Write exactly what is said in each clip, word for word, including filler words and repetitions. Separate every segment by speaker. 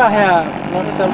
Speaker 1: Itulah ya monitor.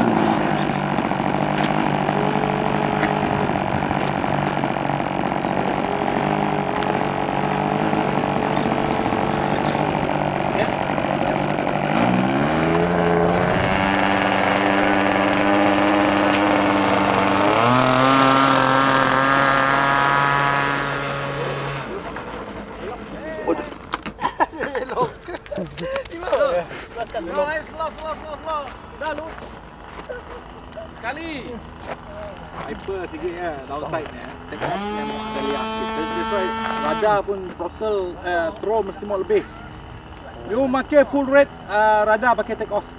Speaker 1: Sekali. Hyper sikit ya, downside ni. Take off yang ada lias sikit. That's why radar pun throttle uh, throw mesti mau lebih. You pakai full rate uh, radar pakai take off.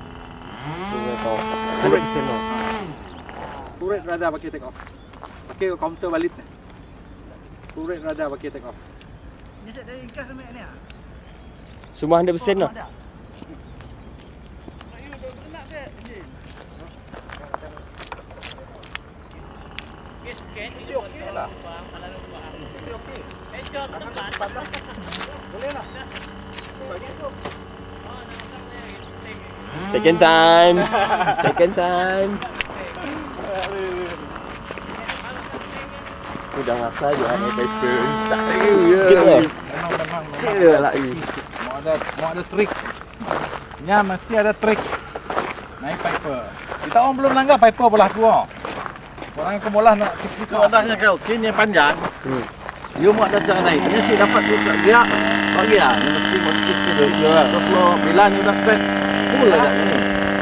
Speaker 1: Full rate signal. Full rate radar pakai take off. Pakai counter balik ni. Full rate radar pakai take off.
Speaker 2: Ni set dari gas sampai ni ah.
Speaker 3: Semua one hundred percent lah.
Speaker 2: Okey lah. Okey. Boleh lah.
Speaker 3: Second time. Second time. Udah ngasa je ada paper. Tak lagi ya.
Speaker 1: Memang memang.
Speaker 3: Cera lagi.
Speaker 1: Mau ada mau ada trik. Nya mesti ada trik. Naik piper. Kita orang belum langgar piper belah dua. Orang yang kemolah nak
Speaker 4: Kalau adanya kau okey ni panjang.
Speaker 3: Hmm.
Speaker 4: You mau ada cara naik. Ni si dapat juga gear. Kau gear ni mesti mau sikit-sikit. So slow. Bila ni dah straight. Full agak ni.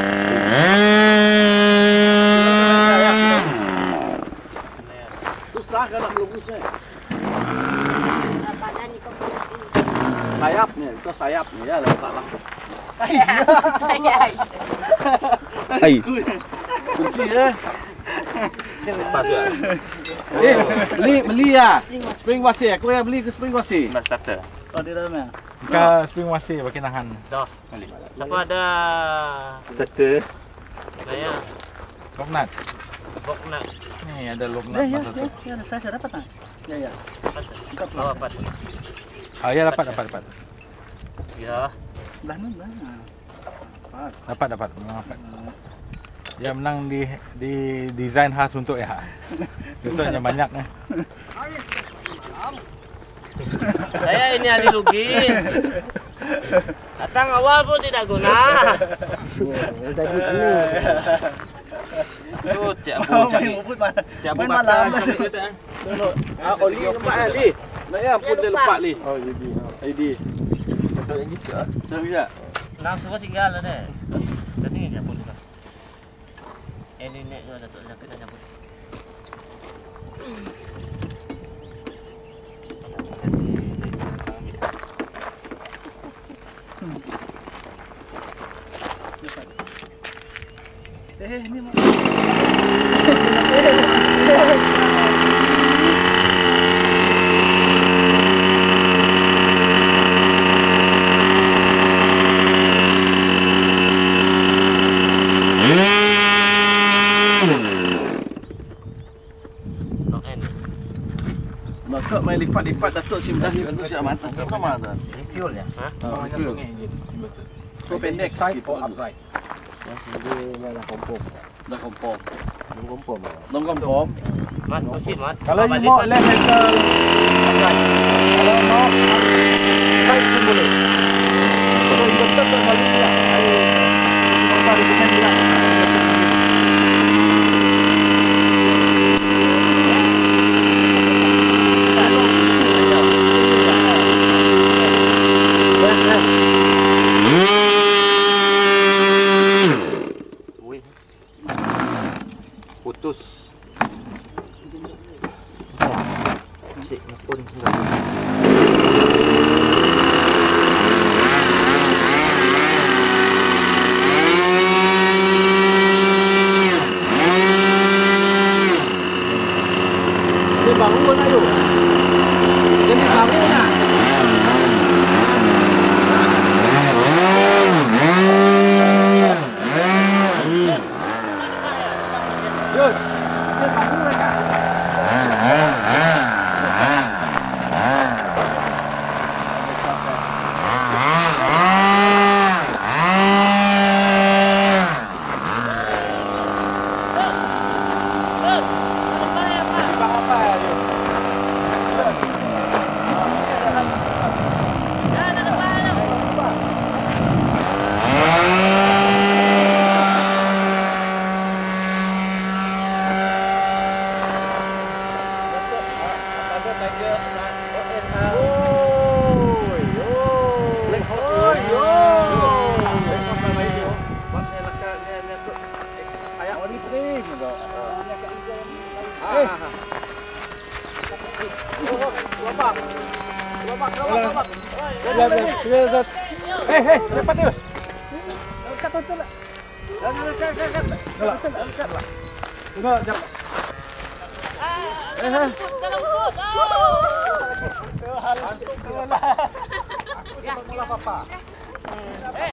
Speaker 4: Susah kan nak melurus ni. Sayap ni, itu sayap ni ya letaklah.
Speaker 3: Hai.
Speaker 4: Kunci ya. Pas ya. Eh, beli beli ya. Spring wasi, aku ya beli ke spring wasi.
Speaker 5: Mas starter.
Speaker 2: Oh di dalamnya.
Speaker 1: ke spring washing pakai nahan.
Speaker 5: Dah. Siapa ada
Speaker 3: Starter.
Speaker 5: saya
Speaker 1: Lock nut.
Speaker 5: bok nak
Speaker 1: Ni ada lock nut.
Speaker 2: Ya ya
Speaker 1: masa
Speaker 2: ya,
Speaker 1: tu.
Speaker 2: ya saya saya dapat tak? Ya ya.
Speaker 5: bawa apa?
Speaker 1: Ah ya dapat dapat dapat.
Speaker 5: Ya.
Speaker 2: Dah nun dah.
Speaker 1: Dapat dapat memang dapat. Dia menang di di desain khas untuk ya. Biasanya banyak ni.
Speaker 5: Saya ini ahli lugin. Datang awal pun tidak guna.
Speaker 3: Tadi ni.
Speaker 5: Tu cak bu
Speaker 2: Oh,
Speaker 5: cari.
Speaker 2: main ruput mana?
Speaker 5: Cak bu
Speaker 2: Main
Speaker 5: makan
Speaker 2: malam
Speaker 5: cari
Speaker 2: masih.
Speaker 5: kita.
Speaker 4: Ah, oli lepak kan di. Nak ya pun dia lepak ni.
Speaker 3: Oh, jadi.
Speaker 4: I D.
Speaker 3: Betul yang gitu.
Speaker 4: Tahu tak?
Speaker 5: Langsung tinggal lah deh. Jadi ni pun juga. Ini nek tu ada tu sakit dah nyambut.
Speaker 2: Eh ni mau.
Speaker 5: Lock end.
Speaker 4: Datuk main lipat-lipat Datuk sim dah tu siap mantap. Kau mana tu?
Speaker 2: Fuel ya.
Speaker 5: Ha?
Speaker 4: Ah,
Speaker 1: Banyak
Speaker 4: fuel.
Speaker 1: sungai engine. Betul.
Speaker 4: So pendek
Speaker 1: Side
Speaker 4: sikit
Speaker 1: or
Speaker 4: tu.
Speaker 1: upright.
Speaker 3: Dia dah kompom.
Speaker 4: Dah kompom.
Speaker 3: Belum kompom.
Speaker 4: Dong kompom.
Speaker 5: Mat mesin mat.
Speaker 1: Kalau you
Speaker 5: Balik,
Speaker 1: mau
Speaker 5: Mat.
Speaker 1: left handle upright. Kalau mau side pun boleh. Kalau you betul betul balik dia. Saya cuma recommend dia.
Speaker 3: Wih. Putus. Asyik ngepun.
Speaker 4: Dia bangun lah tu. Dia ni kami nak. Yus, dia bangun lah kan? like a Oi, oi. Black hot. Oi, oi. Black hot lah baik tu. Buatnya laka dia dia tu. Kayak
Speaker 1: Ori string tu.
Speaker 4: ah. Lobak. Lobak, lobak, lobak.
Speaker 1: Jap, jap, jap. Eh, eh, cepat Tius. Kat tu lah.
Speaker 4: Kat kat kat kat.
Speaker 1: Kat, kat lah. Tengok jap.
Speaker 5: Eh, dalam put, dalam put. Oh.
Speaker 1: Hantu bola. Ya, bola papa.